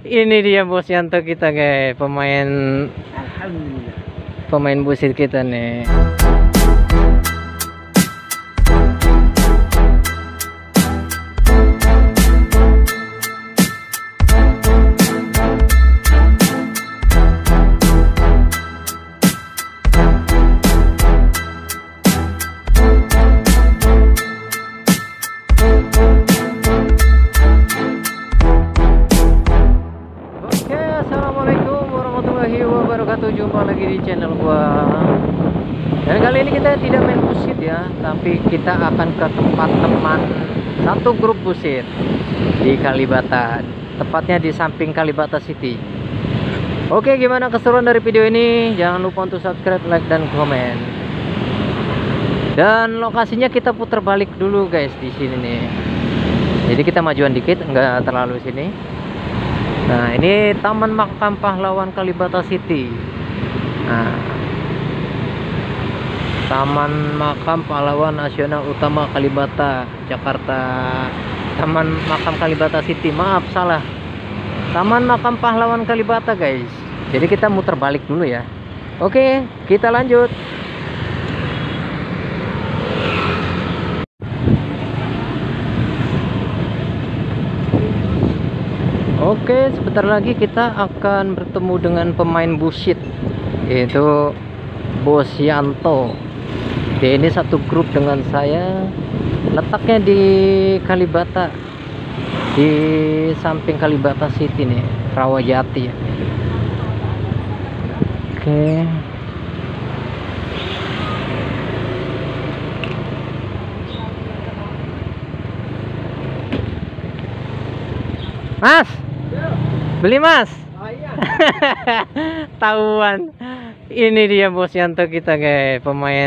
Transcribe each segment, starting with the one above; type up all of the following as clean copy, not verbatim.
Ini dia Bos Yanto kita guys, pemain busit kita nih. Assalamualaikum warahmatullahi wabarakatuh. Jumpa lagi di channel gua. Dan kali ini kita tidak main busit ya, tapi kita akan ke tempat teman satu grup busit di Kalibata, tepatnya di samping Kalibata City. Oke, gimana keseruan dari video ini? Jangan lupa untuk subscribe, like, dan komen. Dan lokasinya kita putar balik dulu guys di sini nih. Jadi kita majuan dikit, nggak terlalu sini. Nah, ini Taman Makam Pahlawan Kalibata City. Nah, Taman Makam Pahlawan Nasional Utama Kalibata, Jakarta. Taman Makam Kalibata City, maaf salah. Taman Makam Pahlawan Kalibata guys. Jadi kita muter balik dulu ya. Oke, kita lanjut. Oke, sebentar lagi kita akan bertemu dengan pemain busit, yaitu Bos Yanto. Dia ini satu grup dengan saya, letaknya di Kalibata, di samping Kalibata City nih, Rawajati ya. Oke. Mas, beli mas. Oh, iya. Tahuan. Ini dia Bos Yanto kita guys,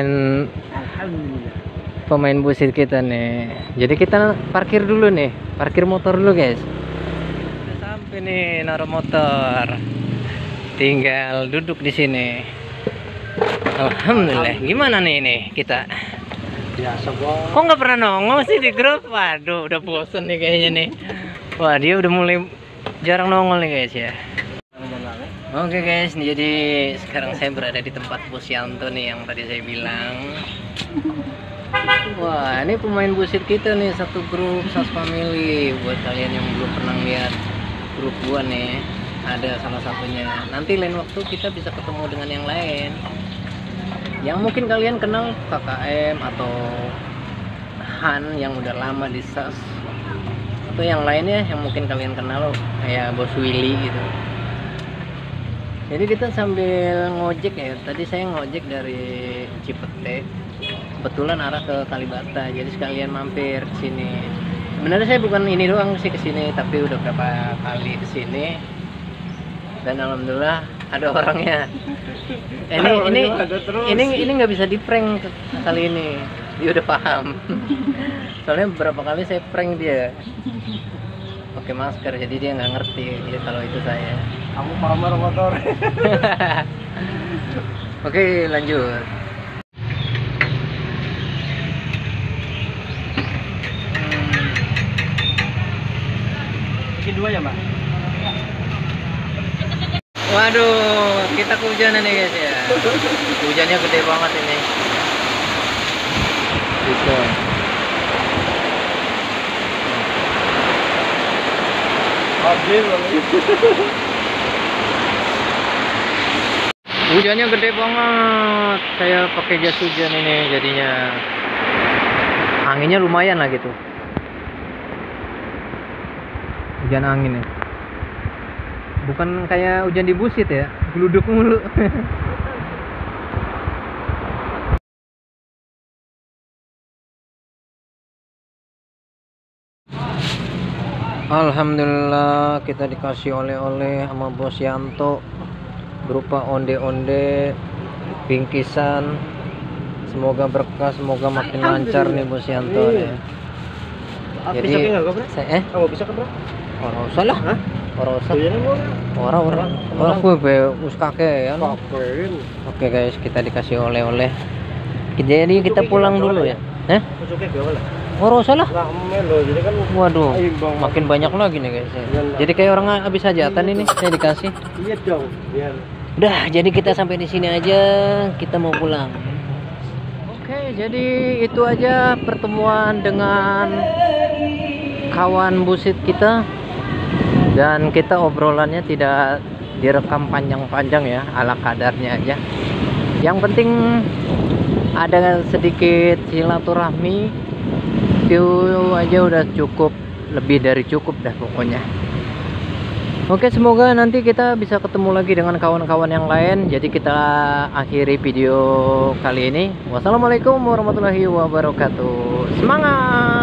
pemain busit kita nih. Jadi kita parkir dulu nih, parkir motor dulu guys. Udah sampai nih, naruh motor, tinggal duduk di sini. Alhamdulillah. Gimana nih ini kita? Biasa bos. Kok nggak pernah nongol sih di grup? Waduh, udah bosen nih kayaknya nih. Wah, dia udah mulai jarang nongol nih guys ya. Oke guys, jadi sekarang saya berada di tempat Bos Yanto nih yang tadi saya bilang. Wah, ini pemain busit kita nih, satu grup, satu family. Buat kalian yang belum pernah lihat grup gua nih, ada salah satunya. Nanti lain waktu kita bisa ketemu dengan yang lain, yang mungkin kalian kenal, KKM atau Han yang udah lama di SAS, atau yang lainnya yang mungkin kalian kenal kayak Bos Willy gitu. Jadi kita sambil ngojek ya. Tadi saya ngojek dari Cipete, kebetulan arah ke Kalibata, jadi sekalian mampir ke sini. Sebenarnya saya bukan ini doang sih ke sini, tapi udah berapa kali ke sini. Dan alhamdulillah ada orangnya. Ini nggak bisa di prank kali ini. Dia udah paham. Soalnya beberapa kali saya prank dia pakai masker, jadi dia nggak ngerti dia kalau itu saya. Kamu pamer motor. Oke, lanjut. Bikin dua ya mbak. Waduh, kita kehujanan nih guys ya. Hujannya gede banget ini. Bisa. Hadir Hujannya gede banget. Saya pakai jas hujan ini jadinya. Anginnya lumayan lah gitu. Hujan angin ya. Bukan kayak hujan di busit ya, geluduk mulu. Alhamdulillah kita dikasih oleh-oleh sama Bos Yanto berupa onde-onde, bingkisan. Semoga berkah, semoga makin lancar nih Bos Yanto ya. Jadi saya bisa kan bro? Orang usah lah. Orang usah. Orang gue be uskake ya. Oke guys, kita dikasih oleh-oleh. Jadi kita pulang dulu ya. Oh, salah. Nah, melo. Jadi kan Waduh, imbang. makin banyak lagi nih guys. Jadi kayak orang habis hajatan ini saya dikasih. Iya dong. Biar Udah, jadi kita sampai di sini aja. Kita mau pulang. Oke, jadi itu aja pertemuan dengan kawan busit kita. Dan kita obrolannya tidak direkam panjang-panjang ya, ala kadarnya aja. Yang penting ada sedikit silaturahmi. Itu aja udah cukup, lebih dari cukup dah pokoknya. Oke, semoga nanti kita bisa ketemu lagi dengan kawan-kawan yang lain. Jadi kita akhiri video kali ini. Wassalamualaikum warahmatullahi wabarakatuh. Semangat!